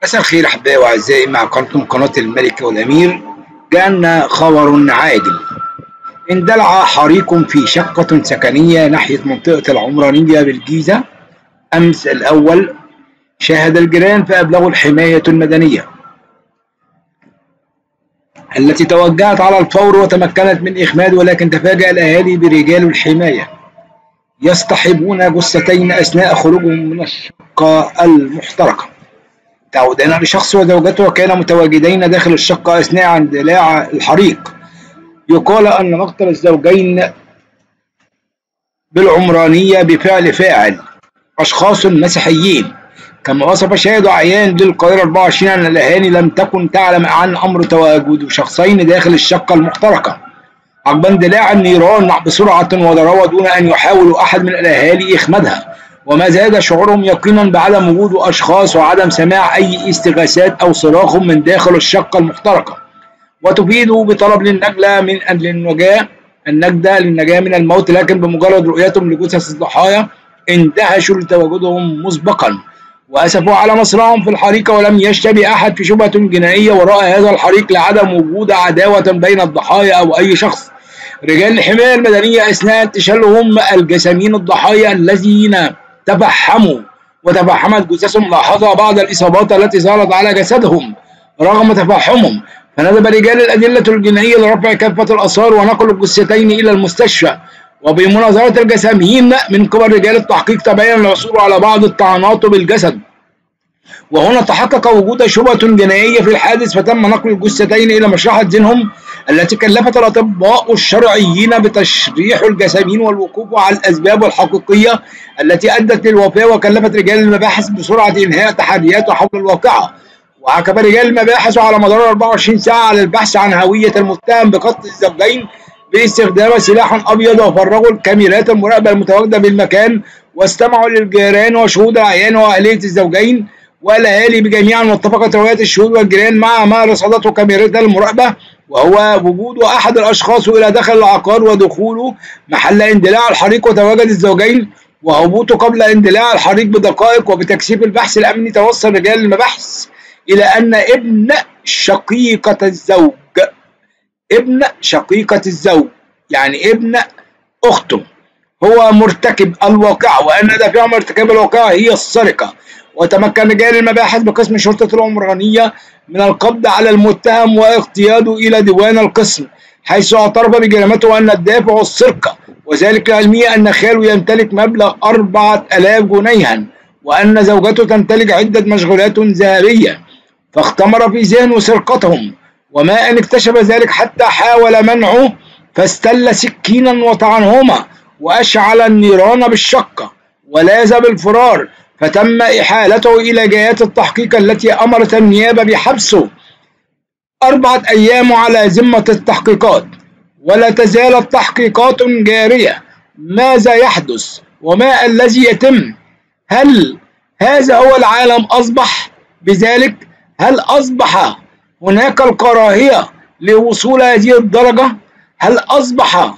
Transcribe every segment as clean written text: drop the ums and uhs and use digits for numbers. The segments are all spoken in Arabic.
مساء الخير أحبائي وأعزائي، مع قناة الملك والأمير. جاءنا خبر عاجل: اندلع حريق في شقة سكنية ناحية منطقة العمرانية بالجيزة أمس الأول. شاهد الجيران فأبلغوا الحماية المدنية التي توجهت على الفور وتمكنت من إخماد، ولكن تفاجأ الأهالي برجال الحماية يصطحبون جثتين أثناء خروجهم من الشقة المحترقة. تعودان لشخص وزوجته وكانا متواجدين داخل الشقة أثناء اندلاع الحريق. يقال أن مقتل الزوجين بالعمرانية بفعل فاعل أشخاص مسيحيين، كما وصف شاهد عيان للقاهرة 24 أن الأهالي لم تكن تعلم عن أمر تواجد شخصين داخل الشقة المحترقة عقب اندلاع النيران بسرعة وضربوا دون أن يحاول أحد من الأهالي إخمادها، وما زاد شعورهم يقينا بعدم وجود أشخاص وعدم سماع أي استغاثات أو صراخ من داخل الشقة المحترقة، وتفيد بطلب للنجدة للنجاة من الموت. لكن بمجرد رؤيتهم لجثث الضحايا اندهشوا لتواجدهم مسبقا وأسفوا على مصرعهم في الحريق، ولم يشتبه أحد في شبهة جنائية وراء هذا الحريق لعدم وجود عداوة بين الضحايا أو أي شخص. رجال الحماية المدنية أثناء انتشالهم الجثامين الضحايا الذين وتفحمت جثثهم لاحظوا بعض الإصابات التي ظهرت على جسدهم رغم تفحمهم، فندب رجال الأدلة الجنائية لرفع كافة الآثار ونقل الجثتين إلى المستشفى. وبمناظرة الجثامين من قبل رجال التحقيق تبين العثور على بعض الطعنات بالجسد، وهنا تحقق وجود شبهة جنائية في الحادث، فتم نقل الجثتين إلى مشرحة زينهم التي كلفت الأطباء الشرعيين بتشريح الجثامين والوقوف على الأسباب الحقيقية التي أدت للوفاة، وكلفت رجال المباحث بسرعة إنهاء تحريات حول الواقعة. وعكف رجال المباحث على مدار 24 ساعة على البحث عن هوية المتهم بقتل الزوجين باستخدام سلاح أبيض، وفرغوا الكاميرات المراقبة المتواجدة بالمكان، واستمعوا للجيران وشهود العيان وأهلية الزوجين والأهالي بجميعا. واتفقت روايات الشهود والجيران مع ما رصدته كاميرات المراقبة، وهو وجود أحد الأشخاص إلى داخل العقار ودخوله محل اندلاع الحريق، وتواجد الزوجين وهبوطه قبل اندلاع الحريق بدقائق. وبتكثيف البحث الأمني توصل رجال المباحث إلى أن ابن شقيقة الزوج يعني ابن أخته هو مرتكب الواقعة، وأن دافع مرتكب الواقعة هي السرقة. وتمكن رجال المباحث بقسم شرطة العمرانية من القبض على المتهم واقتياده إلى ديوان القسم، حيث اعترف بجريمته وأن الدافع السرقة، وذلك لعلمه أن خاله يمتلك مبلغ 4000 جنيها وأن زوجته تمتلك عدة مشغولات ذهبية، فاختمر في ذهنه سرقتهم. وما أن اكتشف ذلك حتى حاول منعه فاستل سكينا وطعنهما وأشعل النيران بالشقة ولاذ بالفرار، فتم إحالته إلى جهات التحقيق التي أمرت النيابة بحبسه 4 أيام على ذمة التحقيقات، ولا تزال التحقيقات جارية. ماذا يحدث وما الذي يتم؟ هل هذا هو العالم أصبح بذلك؟ هل أصبح هناك الكراهية لوصول هذه الدرجة؟ هل أصبح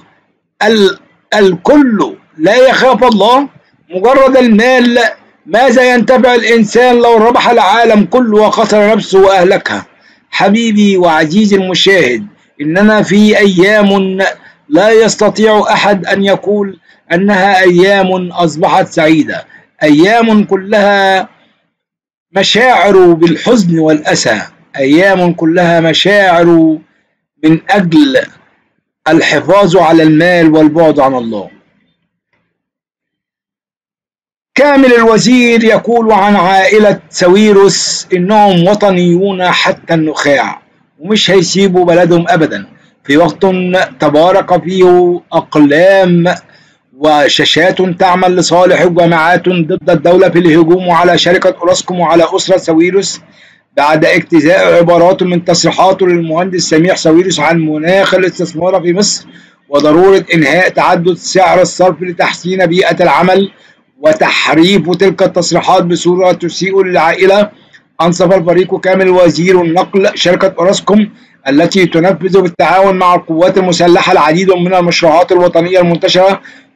الكل لا يخاف الله؟ مجرد المال. ماذا ينتفع الإنسان لو ربح العالم كله وخسر نفسه وأهلكها؟ حبيبي وعزيزي المشاهد، إننا في أيام لا يستطيع أحد أن يقول أنها أيام أصبحت سعيدة، أيام كلها مشاعر بالحزن والأسى، أيام كلها مشاعر من أجل الحفاظ على المال والبعد عن الله. كامل الوزير يقول عن عائلة ساويرس إنهم وطنيون حتى النخاع ومش هيسيبوا بلدهم أبدا، في وقت تبارك فيه أقلام وشاشات تعمل لصالح جماعات ضد الدولة في الهجوم على شركة أوراسكوم وعلى أسرة ساويرس، بعد اجتزاء عبارات من تصريحاته للمهندس سميح ساويرس عن مناخ الاستثمار في مصر وضرورة إنهاء تعدد سعر الصرف لتحسين بيئة العمل وتحريف تلك التصريحات بصورة تسيء للعائلة. أنصف الفريق كامل وزير النقل شركة أوراسكوم التي تنفذ بالتعاون مع القوات المسلحة العديد من المشروعات الوطنية المنتشرة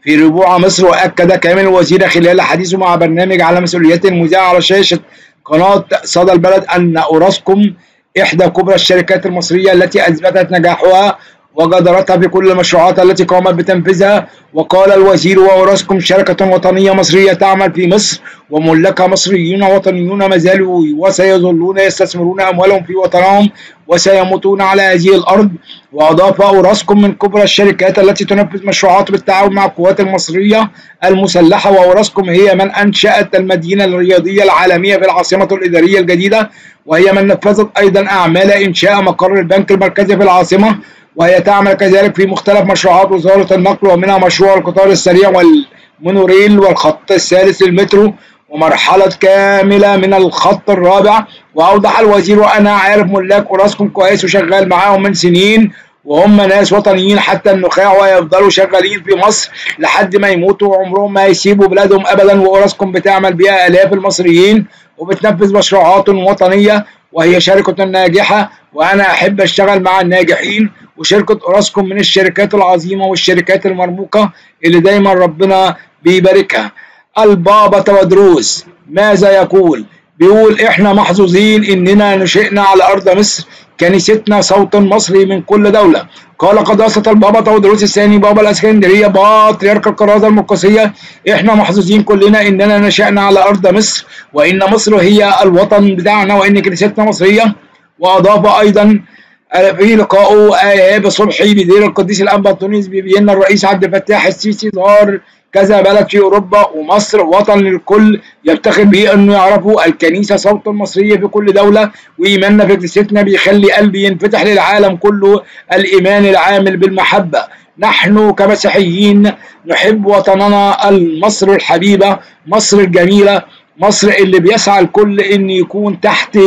في ربوع مصر. وأكد كامل الوزير خلال حديثه مع برنامج على مسؤوليته المذاع على شاشة قناة صدى البلد أن أوراسكوم إحدى كبرى الشركات المصرية التي أثبتت نجاحها وجدارتها في كل المشروعات التي قامت بتنفيذها. وقال الوزير: وأوراسكوم شركة وطنية مصرية تعمل في مصر، وملاكها مصريون وطنيون ما زالوا وسيظلون يستثمرون أموالهم في وطنهم وسيموتون على هذه الأرض. وأضاف: أوراسكوم من كبرى الشركات التي تنفذ مشروعات بالتعاون مع القوات المصرية المسلحة. وأوراسكوم هي من أنشأت المدينة الرياضية العالمية في العاصمة الإدارية الجديدة، وهي من نفذت أيضا أعمال إنشاء مقر البنك المركزي في العاصمة، وهي تعمل كذلك في مختلف مشروعات وزارة النقل، ومنها مشروع القطار السريع والمونوريل والخط الثالث للمترو ومرحلة كاملة من الخط الرابع. وأوضح الوزير: وأنا عارف ملاك أوراسكوم كويس وشغال معاهم من سنين، وهم ناس وطنيين حتى النخاع، ويفضلوا شغالين في مصر لحد ما يموتوا وعمرهم ما يسيبوا بلادهم أبدا. وأوراسكوم بتعمل بها آلاف المصريين وبتنفذ مشروعات وطنية، وهي شركة ناجحة، وأنا أحب أشتغل مع الناجحين. وشركة أوراسكوم من الشركات العظيمة والشركات المرموقة اللي دايما ربنا بيباركها. البابا تودروس ماذا يقول؟ بيقول: إحنا محظوظين إننا نشئنا على أرض مصر، كنيستنا صوت مصري من كل دولة. قال قداسة البابا تودروس الثاني بابا الإسكندرية بطريرك الكرازة المقدسية: إحنا محظوظين كلنا إننا نشأنا على أرض مصر، وإن مصر هي الوطن بتاعنا، وإن كنيستنا مصرية. وأضاف أيضا في لقائه إيهاب صبحي بدير القديس الأنبا تونس بفيينا: الرئيس عبد الفتاح السيسي زار كذا بلد في أوروبا، ومصر وطن للكل يفتخر به أنه يعرفوا. الكنيسة صوت المصرية في كل دولة، وإيماننا في كنيستنا بيخلي قلبي ينفتح للعالم كله. الإيمان العامل بالمحبة. نحن كمسيحيين نحب وطننا مصر الحبيبة، مصر الجميلة، مصر اللي بيسعى الكل إن يكون تحت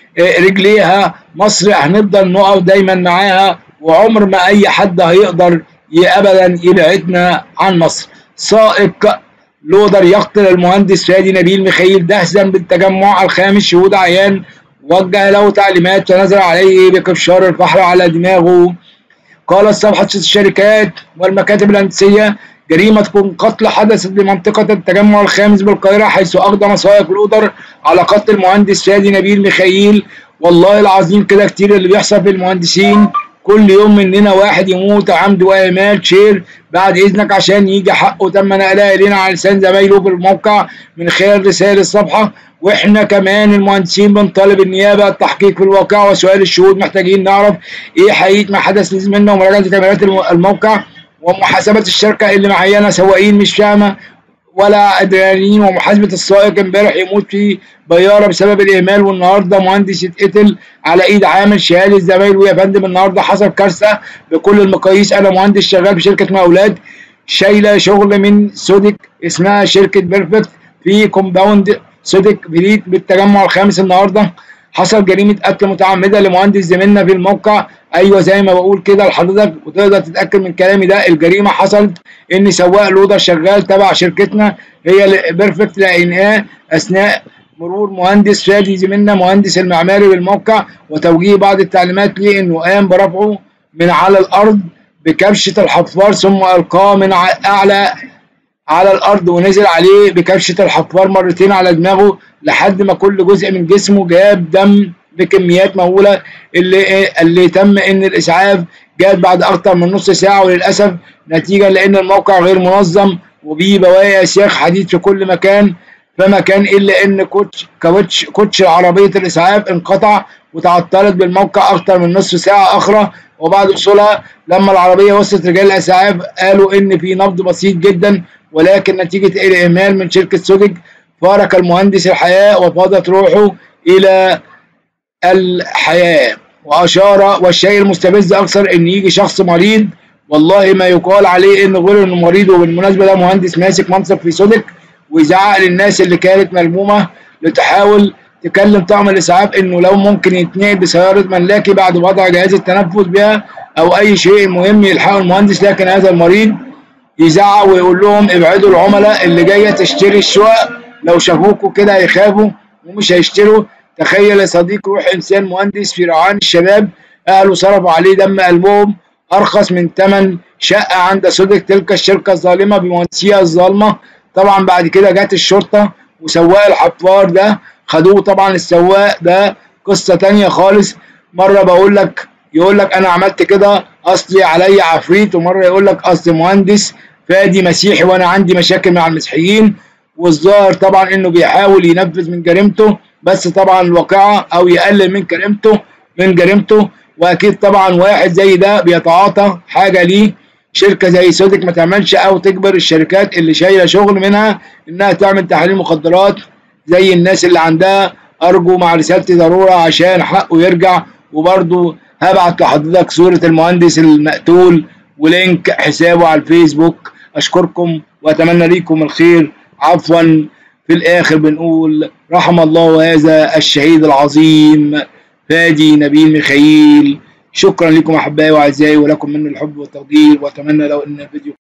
رجليها. مصر هنفضل نقف دايما معاها، وعمر ما أي حد هيقدر أبدا يبعدنا عن مصر. سائق لودر يقتل المهندس فادي نبيل ميخائيل دهسا بالتجمع الخامس، شهود عيان وجه له تعليمات فنزل عليه بقشار الفحر على دماغه. قالت صفحة الشركات والمكاتب الهندسية: جريمة قتل حدثت بمنطقة التجمع الخامس بالقاهرة، حيث أقدم سائق لودر على قتل المهندس فادي نبيل ميخائيل. والله العظيم كده كتير اللي بيحصل في المهندسين، كل يوم مننا واحد يموت عمد وإهمال. شير بعد إذنك عشان يجي حقه. تم نقلها إلينا على لسان زمايله في الموقع من خلال رسالة الصفحة. وإحنا كمان المهندسين بنطالب النيابة التحقيق في الواقع وسؤال الشهود. محتاجين نعرف إيه حقيقة ما حدث لزميلنا، ومراجعة كاميرات الموقع، ومحاسبة الشركة اللي معينة سواقين مش فاهمة ولا أدريانين، ومحاسبة السائق. امبارح يموت في بيارة بسبب الإهمال، والنهارده مهندس يتقتل على إيد عامل. شهادة زمايله: يا فندم النهارده حصل كارثة بكل المقاييس. أنا مهندس شغال في شركة مقاولات شايلة شغل من سودك اسمها شركة بيرفكت في كومباوند سودك بريد بالتجمع الخامس. النهارده حصل جريمة قتل متعمدة لمهندس زميلنا في الموقع. أيوه زي ما بقول كده لحضرتك، وتقدر تتأكد من كلامي ده. الجريمة حصلت إن سواق لودر شغال تبع شركتنا هي بيرفكت لقيناه أثناء مرور مهندس فادي زميلنا مهندس المعماري بالموقع، وتوجيه بعض التعليمات ليه إنه قام برفعه من على الأرض بكبشة الحفار، ثم ألقاه من أعلى على الأرض ونزل عليه بكبشة الحفار مرتين على دماغه لحد ما كل جزء من جسمه جاب دم بكميات مهولة. اللي تم إن الإسعاف جات بعد أكتر من نص ساعة، وللأسف نتيجة لأن الموقع غير منظم وبيه بواقي أسياخ حديد في كل مكان، فما كان إلا إن كوتش عربية الإسعاف انقطع وتعطلت بالموقع أكتر من نصف ساعة أخرى. وبعد وصولها لما العربية وصلت رجال الإسعاف قالوا إن في نبض بسيط جدا، ولكن نتيجة الإهمال من شركة سودج فارق المهندس الحياة وفاضت روحه إلى الحياة. وأشار: والشيء المستفز أكثر إن يجي شخص مريض والله ما يقال عليه إنه غير إنه مريض، وبالمناسبة ده مهندس ماسك منصب في سودج، ويزعق للناس اللي كانت ملمومة لتحاول تكلم طاقم الإسعاف إنه لو ممكن يتنقل بسيارة ملاكي بعد وضع جهاز التنفس بها أو أي شيء مهم يلحقوا المهندس، لكن هذا المريض يزعق ويقول لهم ابعدوا العملاء اللي جاية تشتري الشقق، لو شافوكوا كده هيخافوا ومش هيشتروا. تخيل يا صديقي روح إنسان مهندس في رعاية الشباب، أهله صرفوا عليه دم قلبهم أرخص من ثمن شقة عند صدق تلك الشركة الظالمة بمهندسيها الظالمة. طبعا بعد كده جت الشرطة وسواق الحفار ده خدوه. طبعا السواق ده قصة تانية خالص. مرة يقول لك أنا عملت كده أصلي علي عفريت، ومرة يقول لك أصل مهندس فادي مسيحي وأنا عندي مشاكل مع المسيحيين. والظاهر طبعا إنه بيحاول ينفذ من جريمته، بس طبعا الواقعة أو يقلل من جريمته. واكيد طبعا واحد زي ده بيتعاطى حاجه ليه. شركه زي سودك ما تعملش او تجبر الشركات اللي شايله شغل منها انها تعمل تحاليل مخدرات زي الناس اللي عندها. ارجو مع رسالتي ضروره عشان حقه يرجع. وبرضو هبعت لحضرتك صوره المهندس المقتول ولينك حسابه على الفيسبوك. اشكركم واتمنى ليكم الخير. عفوا، في الاخر بنقول رحم الله هذا الشهيد العظيم فادي نبيل ميخائيل. شكرا لكم احبائي واعزائي، ولكم مني الحب والتقدير، واتمنى لو ان الفيديو